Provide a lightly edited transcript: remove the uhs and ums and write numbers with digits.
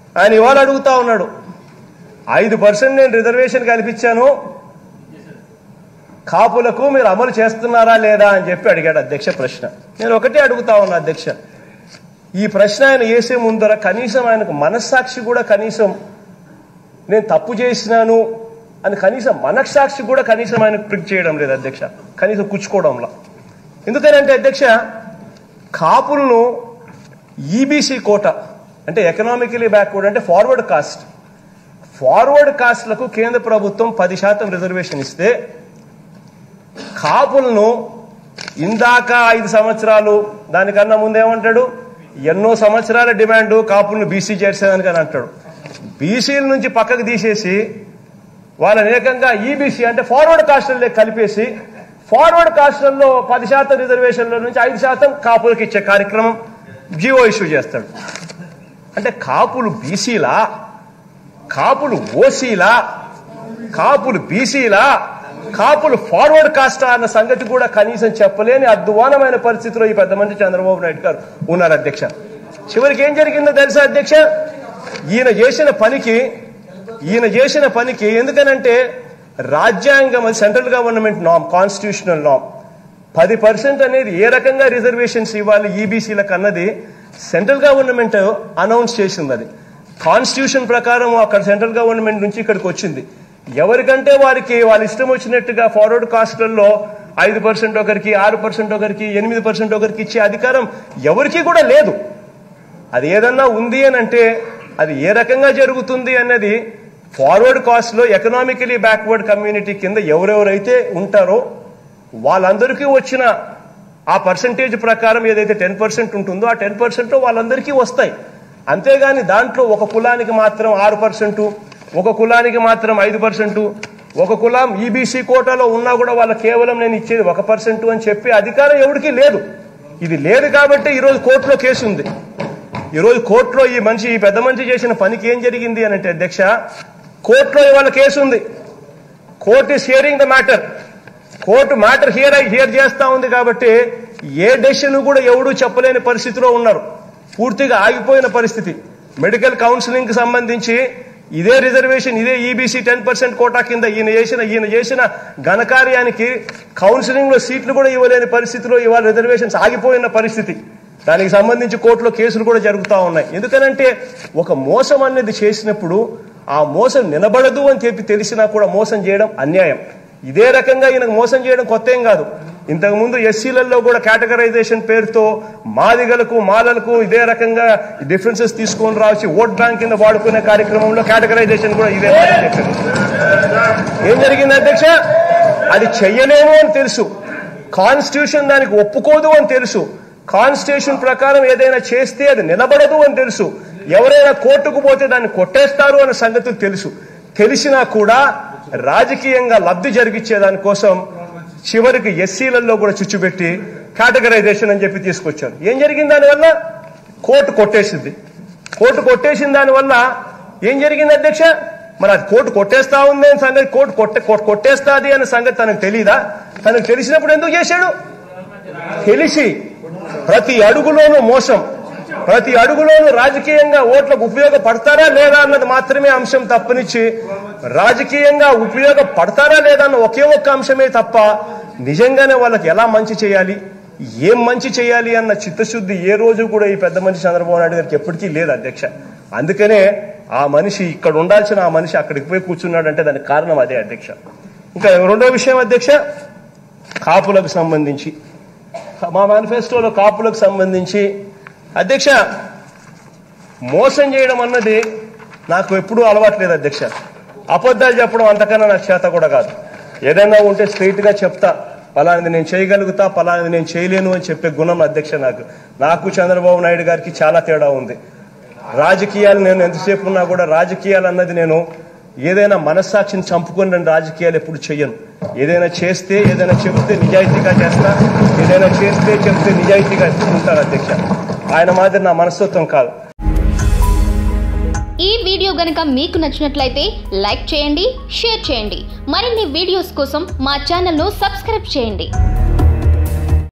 ఆయన ఇవాళ అడుగుతా ఉన్నాడు 5% నేను రిజర్వేషన్ కల్పించాను కాపులకు మీరు అమలు చేస్తున్నారా లేదా అని చెప్పి అడిగాడు అధ్యక్ష ప్రశ్న. నేను ఒకటే అడుగుతా ఉన్నా అధ్యక్ష, ఈ ప్రశ్న ఆయన వేసే ముందర కనీసం ఆయనకు మనస్సాక్షి కూడా కనీసం నేను తప్పు చేసినాను అని కనీసం మనస్సాక్షి కూడా కనీసం ఆయన ప్రిక్ చేయడం లేదు అధ్యక్ష, కనీసం కూర్చుకోవడంలా. ఎందుకనంటే అధ్యక్ష కాపులను ఈబీసీ కోట అంటే ఎకనామికలీ బ్యాక్వర్డ్ అంటే ఫార్వర్డ్ కాస్ట్లకు కేంద్ర ప్రభుత్వం 10% రిజర్వేషన్ ఇస్తే కాపులను ఇందాక 5 సంవత్సరాలు దానికన్నా ముందేమంటాడు ఎన్నో సంవత్సరాల డిమాండ్ కాపులను బీసీ చేర్చేదానికి అని అంటాడు. బీసీల నుంచి పక్కకు తీసేసి వాళ్ళని ఏకంగా ఈబీసీ అంటే ఫార్వర్డ్ కాస్ట్లలో కలిపేసి ఫార్వర్డ్ కాస్ట్లలో 10% రిజర్వేషన్ల నుంచి 5% కాపులకు ఇచ్చే కార్యక్రమం జీవో ఇష్యూ చేస్తాడు. అంటే కాపులు బీసీలా, కాపులు ఓసీలా, కాపులు బీసీలా, కాపులు ఫార్వర్డ్ కాస్టా అన్న సంగతి కూడా కనీసం చెప్పలేని అద్వానమైన పరిస్థితిలో ఈ పెద్ద మంత్రి చంద్రబాబు నాయుడు గారు ఉన్నారు అధ్యక్ష. చివరికి ఏం జరిగిందో తెలుసా అధ్యక్ష, ఈయన చేసిన పనికి ఎందుకనంటే రాజ్యాంగం సెంట్రల్ గవర్నమెంట్ నామ్, కాన్స్టిట్యూషనల్ నామ్ 10% అనేది ఏ రకంగా రిజర్వేషన్స్ ఇవ్వాలి ఈబీసీలకు అన్నది సెంట్రల్ గవర్నమెంట్ అనౌన్స్ చేసింది. అది కాన్స్టిట్యూషన్ ప్రకారం అక్కడ సెంట్రల్ గవర్నమెంట్ నుంచి ఇక్కడికి వచ్చింది. ఎవరికంటే వారికి వాళ్ళ ఇష్టం వచ్చినట్టుగా ఫార్వర్డ్ కాస్ట్లలో 5% ఒకరికి, 6% ఒకరికి, 8% ఒకరికి ఇచ్చే అధికారం ఎవరికి కూడా లేదు. అది ఏదన్నా ఉంది అని అంటే అది ఏ రకంగా జరుగుతుంది అన్నది ఫార్వర్డ్ కాస్ట్ లో ఎకనామికలీ బ్యాక్వర్డ్ కమ్యూనిటీ కింద ఎవరెవరైతే ఉంటారో వాళ్ళందరికీ వచ్చిన ఆ పర్సంటేజ్ ప్రకారం ఏదైతే 10% ఉంటుందో ఆ 10% వాళ్ళందరికీ వస్తాయి. అంతేగాని దాంట్లో ఒక కులానికి మాత్రం 6%, ఒక కులానికి మాత్రం 5%, ఒక కులం ఈబీసీ కోటాలో ఉన్నా కూడా వాళ్ళ కేవలం నేను ఇచ్చేది 1% అని చెప్పి అధికారం ఎవరికీ లేదు. ఇది లేదు కాబట్టి ఈరోజు కోర్టులో కేసు ఉంది. ఈరోజు కోర్టులో ఈ పెద్ద మనిషి చేసిన పనికి ఏం జరిగింది అని అంటే అధ్యక్ష, కోర్టులో ఇవాళ కేసు ఉంది. Court is hearing the matter. Court matter hear చేస్తా ఉంది కాబట్టి ఏ డెసిషన్ కూడా ఎవడూ చెప్పలేని పరిస్థితిలో ఉన్నారు. పూర్తిగా ఆగిపోయిన పరిస్థితి. మెడికల్ కౌన్సిలింగ్ కి సంబంధించి ఇదే రిజర్వేషన్, ఇదే ఈబీసీ 10% కోటా కింద ఈయన చేసిన ఘనకార్యానికి కౌన్సిలింగ్ లో సీట్లు కూడా ఇవ్వలేని పరిస్థితిలో ఇవాళ రిజర్వేషన్స్ ఆగిపోయిన పరిస్థితి. దానికి సంబంధించి కోర్టులో కేసులు కూడా జరుగుతూ ఉన్నాయి. ఎందుకనంటే ఒక మోసం అనేది చేసినప్పుడు ఆ మోసం నిలబడదు అని చెప్పి తెలిసినా కూడా మోసం చేయడం అన్యాయం. ఇదే రకంగా ఈయనకు మోసం చేయడం కొత్త ఏం కాదు. ఇంతకుముందు ఎస్సీలలో కూడా కేటగరైజేషన్ పేరుతో మాదిగలకు, మాలలకు ఇదే రకంగా డిఫరెన్సెస్ తీసుకొని రావచ్చు ఓట్ బ్యాంక్ కింద వాడుకునే కార్యక్రమంలో కేటగరైజేషన్ కూడా ఇదే చెప్పారు. ఏం జరిగింది అధ్యక్ష, అది చెయ్యలేము అని తెలుసు, కాన్స్టిట్యూషన్ దానికి ఒప్పుకోదు అని తెలుసు, కాన్స్టిట్యూషన్ ప్రకారం ఏదైనా చేస్తే అది నిలబడదు అని తెలుసు, ఎవరైనా కోర్టుకు పోతే దాన్ని కొట్టేస్తారు అనే సంగతులు తెలుసు. తెలిసినా కూడా రాజకీయంగా లబ్ధి జరిగించేదానికోసం చివరికి ఎస్సీలలో కూడా చుచ్చుపెట్టి కేటగరైజేషన్ అని చెప్పి తీసుకొచ్చారు. ఏం జరిగింది దానివల్ల? కోర్టు కొట్టేసింది. కోర్టు కొట్టేసిన దానివల్ల ఏం జరిగింది అధ్యక్ష, మరి అది కోర్టు కొట్టేస్తా ఉంది అని సంగతి, కోర్టు కొట్టేస్తాది అనే సంగతి తనకు తెలీదా? తనకు తెలిసినప్పుడు ఎందుకు చేశాడు? తెలిసి ప్రతి అడుగులోనూ మోసం, ప్రతి అడుగులోనూ రాజకీయంగా ఓట్లకు ఉపయోగపడతారా లేదా అన్నది మాత్రమే అంశం తప్పనిచ్చి రాజకీయంగా ఉపయోగపడతారా లేదా అన్న ఒకే ఒక్క అంశమే తప్ప నిజంగానే వాళ్ళకి ఎలా మంచి చేయాలి, ఏం మంచి చేయాలి అన్న చిత్తశుద్ధి ఏ రోజు కూడా ఈ పెద్ద మనిషి చంద్రబాబు నాయుడు గారికి ఎప్పటికీ లేదు అధ్యక్ష. అందుకనే ఆ మనిషి ఇక్కడ ఉండాల్సిన ఆ మనిషి అక్కడికి పోయి కూర్చున్నాడంటే దానికి కారణం అదే అధ్యక్ష. ఇంకా రెండో విషయం అధ్యక్ష, కాపులకు సంబంధించి మా మేనిఫెస్టోలో కాపులకు సంబంధించి అధ్యక్ష మోసం చేయడం అన్నది నాకు ఎప్పుడూ అలవాట్లేదు అధ్యక్ష. అబద్ధాలు చెప్పడం అంతకన్నా నాకు చేత కూడా కాదు. ఏదైనా ఉంటే స్ట్రైట్ గా చెప్తా, పలానిది నేను చేయగలుగుతా, పలానిది నేను చేయలేను అని చెప్పే గుణం అధ్యక్ష నాకు చంద్రబాబు నాయుడు గారికి చాలా తేడా ఉంది. రాజకీయాలు నేను ఎంతసేపు ఉన్నా కూడా రాజకీయాలు అన్నది నేను ఏదైనా మనస్సాక్షిని చంపుకొని నేను రాజకీయాలు ఎప్పుడు చెయ్యను. ఏదైనా చేస్తే, ఏదైనా చెప్తే నిజాయితీగా చేస్తా, ఏదైనా చేస్తే చెప్తే నిజాయితీగా ఉంటాను అధ్యక్ష. ఆయన మాదిరి నా మనస్తత్వం కాదు. ఈ వీడియో గనుక మీకు నచ్చినట్లయితే లైక్ చేయండి, షేర్ చేయండి. మరిన్ని వీడియోస్ కోసం మా ఛానల్ను సబ్స్క్రైబ్ చేయండి.